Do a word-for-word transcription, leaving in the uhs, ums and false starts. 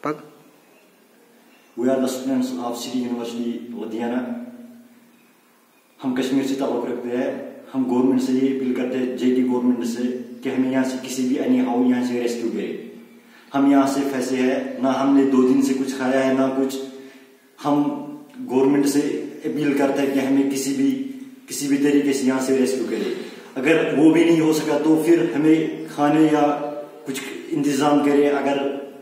प्राध्यापक। We are the students of city university Ludhiana. हम कश्मीर से ताल्लुक रखते हैं। हम गवर्नमेंट से ये अपील करते हैं, जेटी गवर्नमेंट से, कि हमें यहाँ से किसी भी एनी हाउ यहाँ से रेस्क्यू करे। हम यहाँ से फंसे हैं, ना हमने दो दिन से कुछ खाया है ना कुछ। हम गवर्नमेंट से अपील करते हैं कि हमें किसी भी किसी भी तरीके से यहाँ से रेस्क्यू करे। अगर वो भी नहीं हो सका तो फिर हमें खाने या कुछ इंतजाम करे। अगर